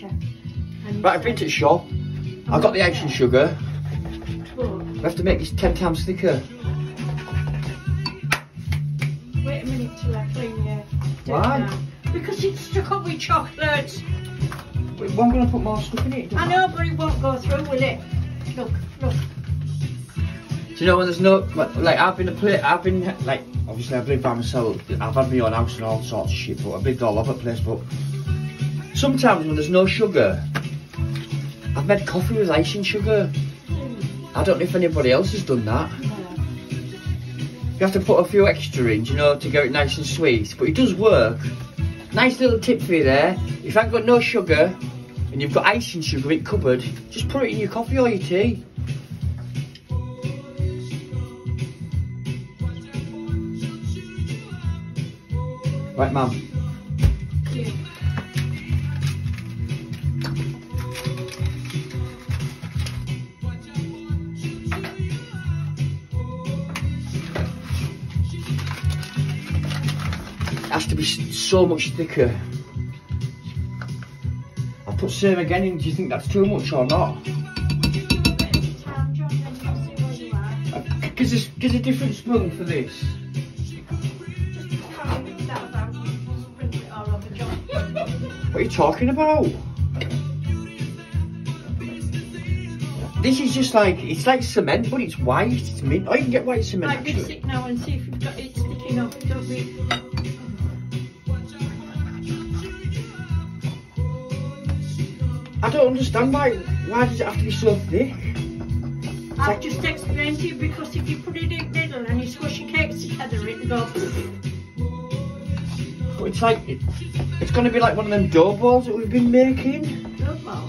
thicker. And Right, I've been to the shop. I've got the icing sugar. But We have to make this 10 times thicker. wait a minute till I clean your do Why? it now. Because it's stuck up with chocolate. Wait, I'm going to put more stuff in it. I know, but it won't go through, will it? Look, look. Do you know when there's no, like I've been like, obviously I've lived by myself, I've had my own house and all sorts of shit, but I've lived all over the place, but sometimes when there's no sugar, I've made coffee with icing sugar. I don't know if anybody else has done that. You have to put a few extra in, you know, to get it nice and sweet, but it does work. Nice little tip for you there, if you haven't got no sugar, and you've got icing sugar in cupboard, just put it in your coffee or your tea. Right, Mum. Yeah. It has to be so much thicker. I'll put same again in. Do you think that's too much or not? Gives a different spoon for this. What are you talking about? This is just like, it's like cement, but it's white, it's mint. Oh, you can get white cement Right, be actually. sick now and see if you've got it sticking up. Don't be. I don't understand why does it have to be so thick? I've just explained to you because if you put it in the middle and you squish your cakes together, it goes. But it's like, it's going to be like one of them dough balls that we've been making. Dough balls.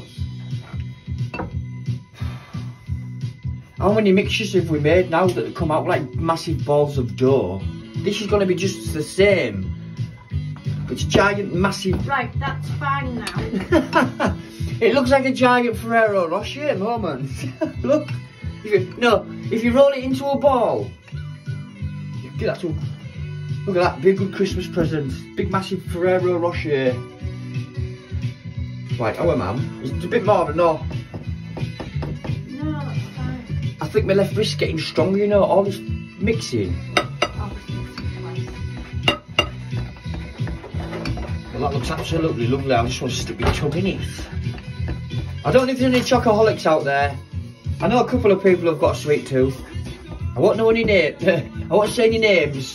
How many mixtures have we made now that come out like massive balls of dough? This is going to be just the same. It's giant, massive. Right, that's fine now. It looks like a giant Ferrero Rocher at the moment. Look. If you roll it into a ball, get that to. Look at that, be a good Christmas present. Big massive Ferrero Rocher. Right, oh Mum, it's a bit more than no. No, that's fine. I think my left wrist's getting stronger, you know, all this mixing. I'll just mix it twice. Well, that looks absolutely lovely. I just want to stick my tongue in it. I don't know if there's any chocoholics out there. I know a couple of people have got a sweet tooth. I won't know any names. I won't say any names.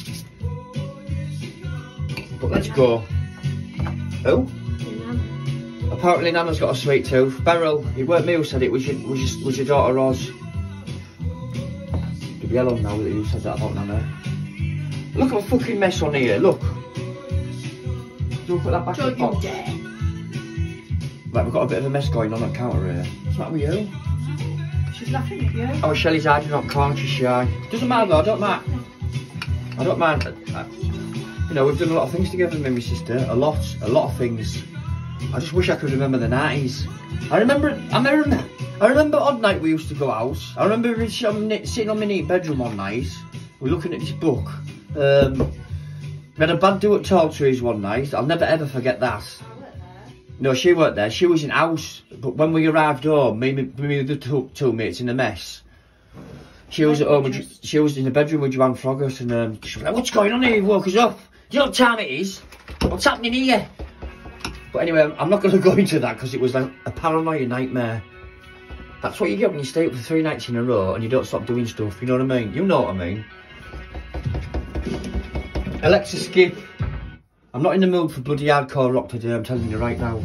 But let's go. Who? Apparently Nana's got a sweet tooth. Beryl, it weren't me who said it, was your daughter Roz. You'll be yellow now that you said that about Nana. Look at a fucking mess on here, look. Do you put that back in the pot? Right, we've got a bit of a mess going on at the counter here. What's the matter with you? She's laughing at you. Oh, Shelley's hiding on corner, she's shy. Doesn't matter though, I don't mind. I don't mind. You know, we've done a lot of things together, me and my sister. A lot of things. I just wish I could remember the 90s. I remember odd night we used to go out. I remember sitting on my neat bedroom one night. We're looking at this book. We had a bad do at Tall Trees one night. I'll never ever forget that. No, she weren't there. She was in house. But when we arrived home, me and the two mates in a mess. She was at home. She was in the bedroom with Joanne Froggers, and she was like, "What's going on here? You woke us up. Do you know what time it is? What's happening here?" But anyway, I'm not going to go into that because it was like a paranoia nightmare. That's what you get when you stay up for 3 nights in a row and you don't stop doing stuff. You know what I mean? You know what I mean. Alexa, skip. I'm not in the mood for bloody hardcore rock today, I'm telling you right now.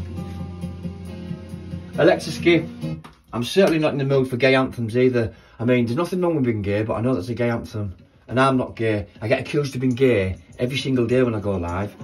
Alexa, skip. I'm certainly not in the mood for gay anthems either. I mean, there's nothing wrong with being gay, but I know that's a gay anthem. And I'm not gay. I get accused of being gay every single day when I go live.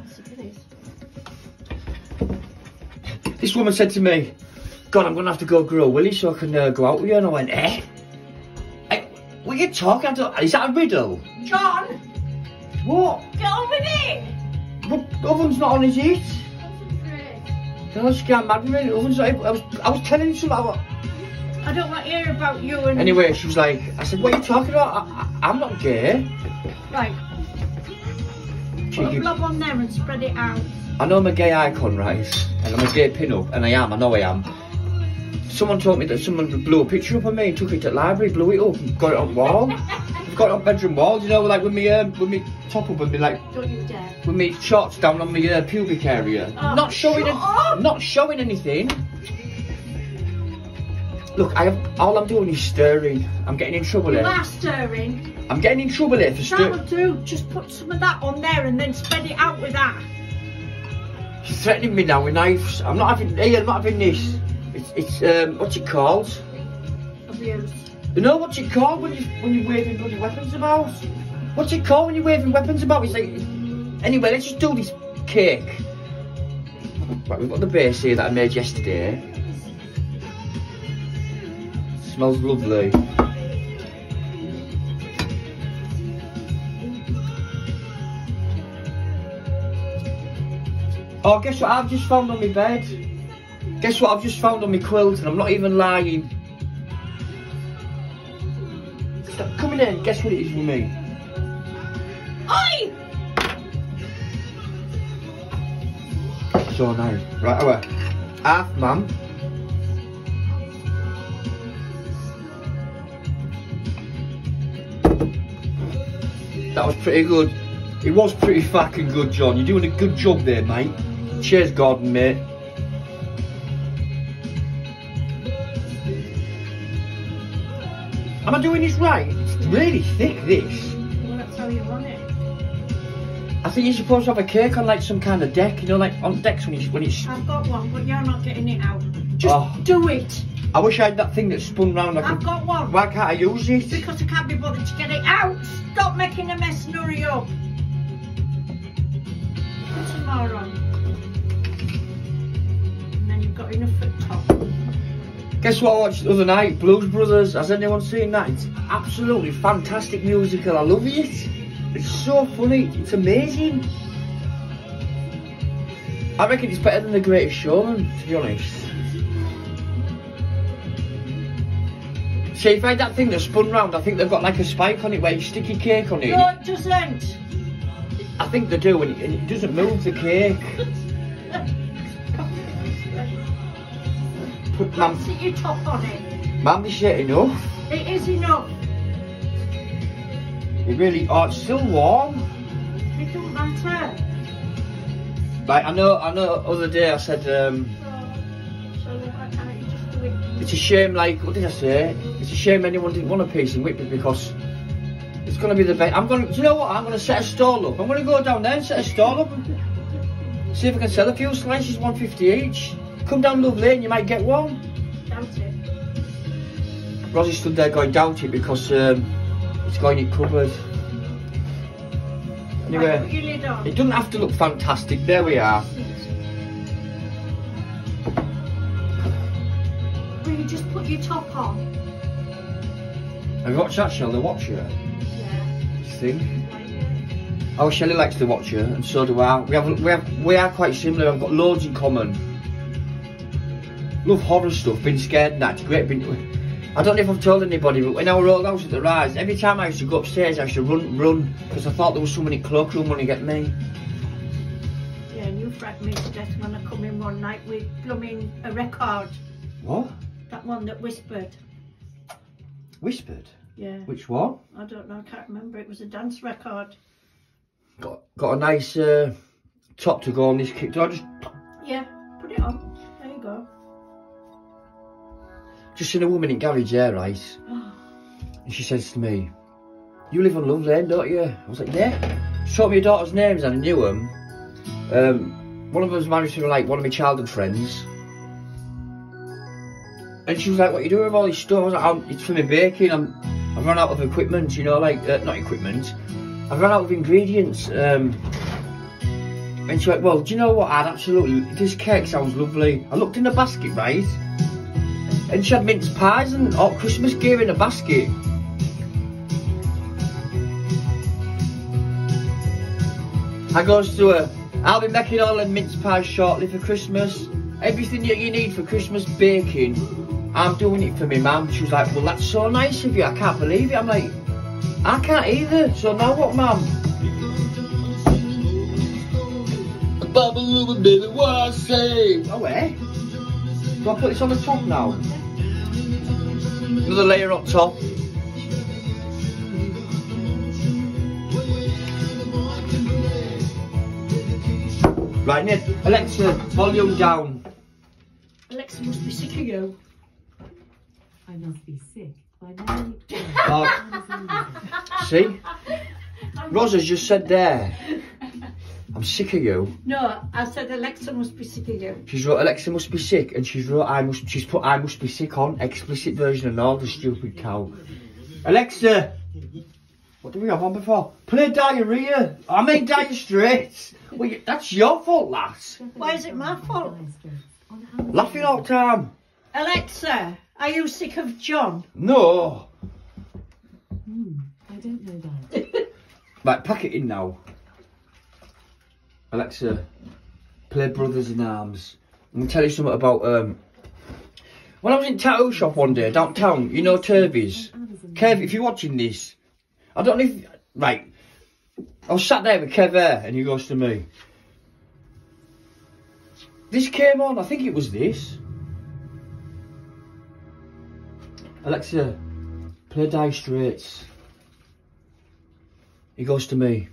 This woman said to me, "God, I'm going to have to go grow a willy so I can go out with you." And I went, "Eh? What are you talking about? Is that a riddle?" John! What? Get on with it! But the oven's not on, is it? No, she can't mad with me. The oven's not. I was telling you something about... I don't want to hear about you and... Anyway, she was like, I said, "What are you talking about? I'm not gay." Right. Put a blob on there and spread it out. I know I'm a gay icon, right? And I'm a gay pin-up, and I know I am. Someone told me that someone blew a picture up of me, took it to the library, blew it up, and got it on the wall. I've got it on bedroom wall, you know, like with me top up and me like. Don't you dare. With me shorts down on my pubic area. Oh, not showing anything. Look, all I'm doing is stirring. I'm getting in trouble here. You are stirring. I'm getting in trouble here for stirring. That'll do. Just put some of that on there and then spread it out with that. She's threatening me now with knives. I'm not having. Hey, I'm not having this. It's what's it called? Abuse. You know what's it called when you're waving bloody weapons about? What's it called when you're waving weapons about? It's like. Anyway, let's just do this cake. Right, we've got the base here that I made yesterday. Smells lovely. Oh, guess what I've just found on my bed? Guess what I've just found on my quilt, and I'm not even lying. Stop coming in, guess what it is with me? Oi! So nice. Right, over. Half, ma'am. That was pretty good. It was pretty fucking good, John. You're doing a good job there, mate. Cheers, Gordon, mate. Am I doing this right? It's really thick, this. Well, that's how you want it. I think you're supposed to have a cake on like some kind of deck, you know, like on decks when it's... I've got one, but you're not getting it out. Just do it. I wish I had that thing that spun round. I've got one. Why can't I use it? Because I can't be bothered to get it out. Stop making a mess and hurry up. Put some more on. And then you've got enough at the top. Guess what I watched the other night? Blues Brothers. Has anyone seen that? It's absolutely fantastic musical. I love it. It's so funny. It's amazing. I reckon it's better than The Greatest Showman, to be honest. See, if I had that thing that spun round, I think they've got like a spike on it where you stick your cake on it. No, it doesn't. I think they do, and it doesn't move the cake. Ma'am, Sit your top on it. Ma'am, this ain't enough. It is enough. It really, oh, it's still warm. It don't matter. Like, I know, other day I said, So why can't you just do it? it's a shame, like, what did I say? It's a shame anyone didn't want a piece in Whitby because it's going to be the best. Do you know what? I'm going to set a stall up. I'm going to go down there and set a stall up and see if I can sell a few slices, 150 each. Come down Love Lane, you might get one. Doubt it. Rosie stood there going, doubt it, because it's going in cupboard. Anyway, Right, put your lid on. it doesn't have to look fantastic. There we are. Will you just put your top on? Have you watched that show, The Watcher? Yeah. Thing. Oh, Shelley likes The Watcher, and so do I. We are quite similar. I've got loads in common. Love horror stuff, been scared and that. It's great. I don't know if I've told anybody, but when I was old house at the Rise, every time I used to go upstairs, I used to run, because I thought there was someone in cloakroom wanting to get me. Yeah, and you frightened me to death when I come in one night with blooming a record. What? That one that whispered. Whispered? Yeah. Which one? I don't know, I can't remember. It was a dance record. Got a nice top to go on this kick. Do I just... Yeah, put it on. There you go. Just seen a woman in garage there, right? And she says to me, "You live on Love Lane, don't you?" I was like, "Yeah." She told me her daughter's names and I knew them. One of them was married to like one of my childhood friends. And she was like, "What are you doing with all this stuff?" I was like, "It's for my baking. I've run out of equipment, you know, like, not equipment. I've run out of ingredients." And she went, "Well, do you know what, Ad, absolutely, this cake sounds lovely." I looked in the basket, right? And she had mince pies and hot Christmas gear in a basket. I goes to her, "I'll be making all the mince pies shortly for Christmas. Everything that you need for Christmas baking, I'm doing it for me, Mum." She was like, "Well, that's so nice of you. I can't believe it." I'm like, "I can't either. So now what, Mum?" Bubble, baby, what I say? Oh, eh? Do I put this on the top now? Another layer on top. Right, Ned, Alexa, volume down. Alexa must be sick of you. I must be sick by now. Oh. See? Rosa's just said there. I'm sick of you. No, I said Alexa must be sick of you. She's wrote Alexa must be sick, and she's wrote she's put I must be sick on explicit version and all, the stupid cow. Alexa, what do we have on before? Play Diarrhea. I mean Dire Straits. Well, that's your fault, lass. Why is it my fault? Laughing all the time. Alexa, are you sick of John? No. I don't know that. Right, pack it in now. Alexa, play Brothers in Arms. I'm gonna tell you something about when I was in tattoo shop one day downtown, you know Turby's. Kev, if you're watching this, I don't know if right. I was sat there with Kev there and he goes to me. This came on, I think it was this. Alexa, play Dire Straits. He goes to me.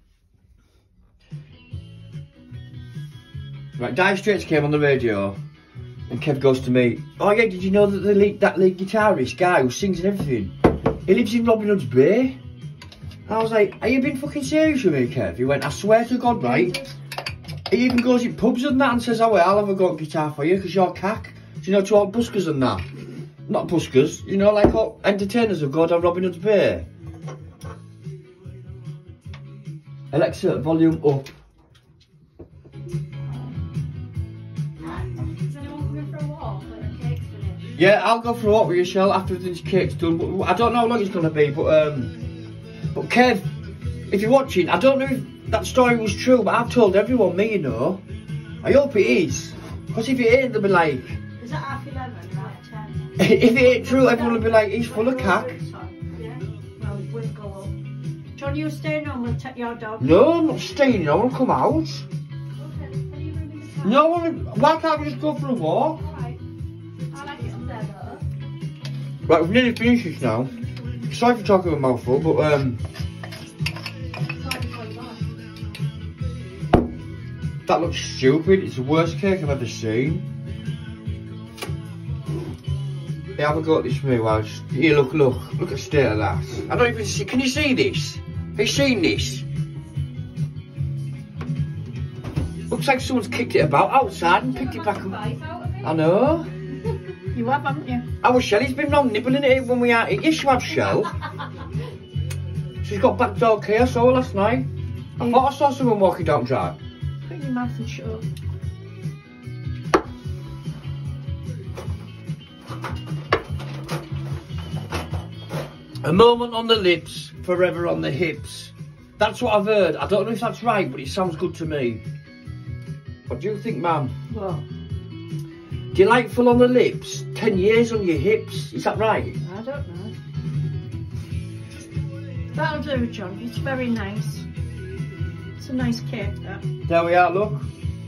Right, Dire Straits came on the radio, and Kev goes to me, oh yeah, did you know that that lead guitarist guy who sings and everything, he lives in Robin Hood's Bay? And I was like, are you being fucking serious with me, Kev? He went, I swear to God, right? He even goes in pubs and that and says, oh well, I'll have a go at guitar for you, because you're cack. Do you know, to all buskers and that? Not buskers, you know, like all entertainers who go down Robin Hood's Bay. Alexa, volume up. Yeah, I'll go for a walk with you, Shell, after this cake's done. But I don't know how long it's going to be, but Kev, if you're watching, I don't know if that story was true, but I've told everyone, me, you know. I hope it is. Because if it ain't, they'll be like... Is that half 11, half 10? If it ain't true, everyone will be like, he's full of cack. Yeah, well, we'll go up. John, you staying on, we'll take your dog. No, I'm not staying, I want to come out. Okay, are you moving the car? No, why can't we just go for a walk? Alright. I like it up there, though. Right, we've nearly finished this now. Sorry for talking with a mouthful, but that looks stupid. It's the worst cake I've ever seen. Hey, have a go at this for me, Waz. Here, look at the state of that. I don't even see, can you see this? Have you seen this? Looks like someone's kicked it about outside and picked it back up. I know. You have, haven't you? Our Shelley's been round nibbling at it when we are. Yes, you have, Shell. She's got backdoor key, I saw her last night. I thought I saw someone walking down drive. Put your mouth and shut up. A moment on the lips, forever on the hips. That's what I've heard. I don't know if that's right, but it sounds good to me. What do you think, ma'am? What? Delightful on the lips, 10 years on your hips. Is that right? I don't know. That'll do, John. It's very nice. It's a nice cake, that. There we are, look.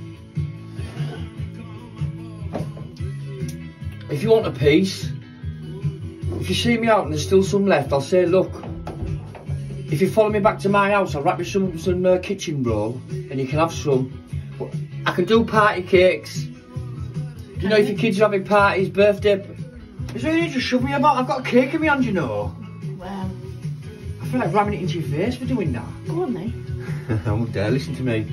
If you want a piece, if you see me out and there's still some left, I'll say, look, if you follow me back to my house, I'll wrap you some kitchen roll and you can have some. But I can do party cakes. You know, if your kids are having parties, birthday. Is there any need to shove me about? I've got a cake in my hand, you know. Well, I feel like ramming it into your face for doing that. go on then. I won't dare, listen to me.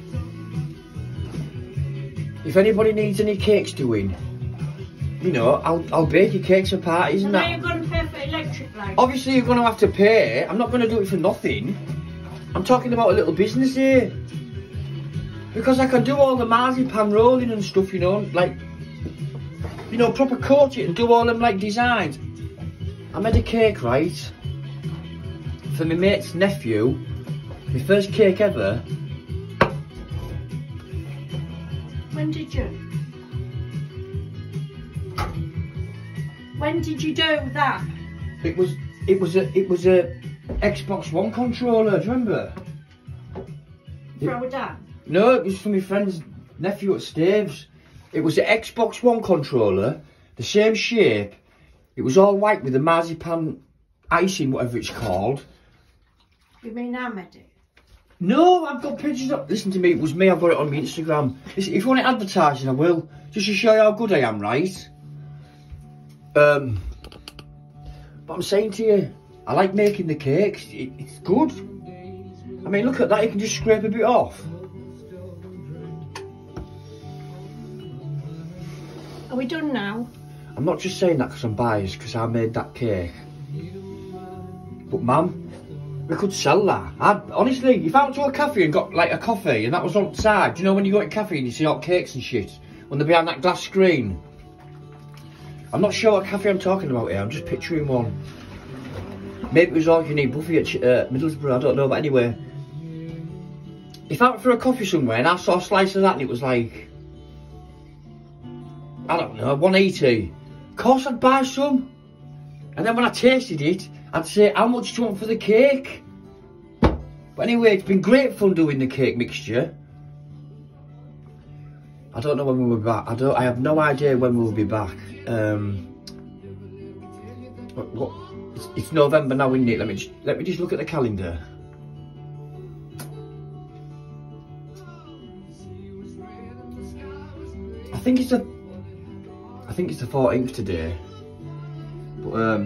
If anybody needs any cakes doing, you know, I'll bake your cakes for parties and Now that. you're going to pay for electric lights. Obviously you're going to have to pay. I'm not going to do it for nothing. I'm talking about a little business here. Because I can do all the marzipan rolling and stuff, you know, like, you know, proper coat it and do all them like designs. I made a cake, right, for my mate's nephew, my first cake ever. When did you? When did you do that? It was a Xbox One controller, do you remember? Throw it down. No, it was from my friend's nephew at Staves. It was the Xbox One controller, the same shape. It was all white with the marzipan icing, whatever it's called. You mean I made it? No, I've got pictures of... Listen to me, it was me, I've got it on my Instagram. Listen, if you want it advertising, I will. Just to show you how good I am, right? But I'm saying to you, I like making the cakes. It's good. I mean, look at that, you can just scrape a bit off. Are we done now? I'm not just saying that because I'm biased, because I made that cake. But, ma'am, we could sell that. Honestly, if I went to a cafe and got like a coffee and that was outside, do you know when you go to a cafe and you see hot cakes and shit? When they're behind that glass screen? I'm not sure what cafe I'm talking about here, I'm just picturing one. Maybe it was all you need Buffy at Middlesbrough, I don't know, but anyway. If I went for a coffee somewhere and I saw a slice of that and it was like, I don't know, 180. Of course I'd buy some. And then when I tasted it, I'd say, how much do you want for the cake? But anyway, it's been great fun doing the cake mixture. I don't know when we'll be back. I have no idea when we'll be back. It's November now, isn't it? Let me just look at the calendar. I think it's the 14th today. But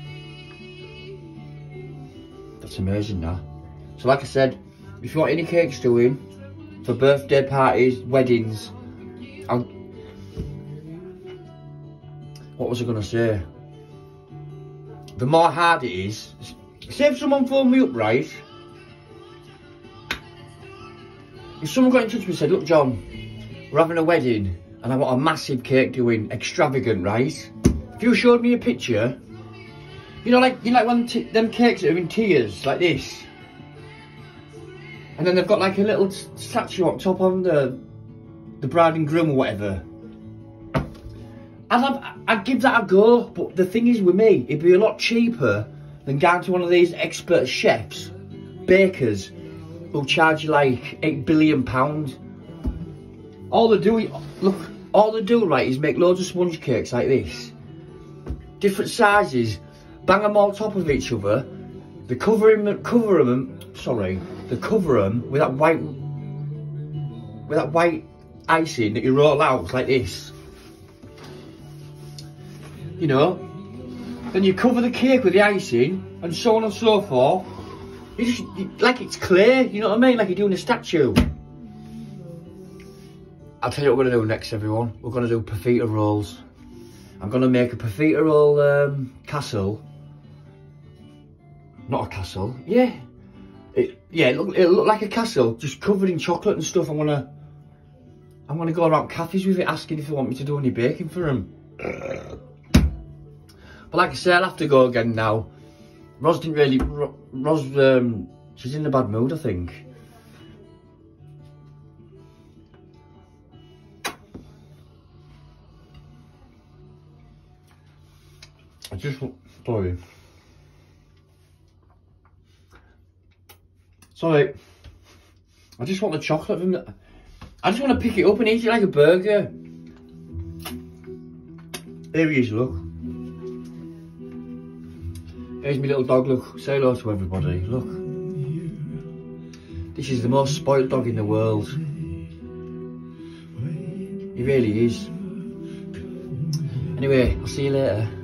that's amazing now. So like I said, if you want any cakes doing for birthday parties, weddings, what was I gonna say? The more hard it is, say if someone phoned me up, right? If someone got in touch with me and said, look John, we're having a wedding and I want a massive cake doing, extravagant, right? If you showed me a picture, you know like when them cakes that are in tiers, like this. And then they've got like a little statue up top on the bride and groom or whatever. I'd give that a go, but the thing is with me, it'd be a lot cheaper than going to one of these expert chefs, bakers, who'll charge you like £8 billion. All they do, right, is make loads of sponge cakes like this. Different sizes, bang them all on top of each other. They cover them with that white icing that you roll out like this. You know, then you cover the cake with the icing and so on and so forth. Like it's clay, you know what I mean? Like you're doing a statue. I'll tell you what we're gonna do next, everyone. We're gonna do pafita rolls. I'm gonna make a pafita roll castle. Not a castle, yeah. It'll look like a castle, just covered in chocolate and stuff. I'm gonna go around cafes with it, asking if they want me to do any baking for them. But like I say, I'll have to go again now. Ros didn't really... she's in a bad mood, I think. Sorry. I just want the chocolate from the... I just want to pick it up and eat it like a burger. Here he is, look. Here's my little dog, look. Say hello to everybody, look. This is the most spoiled dog in the world. He really is. Anyway, I'll see you later.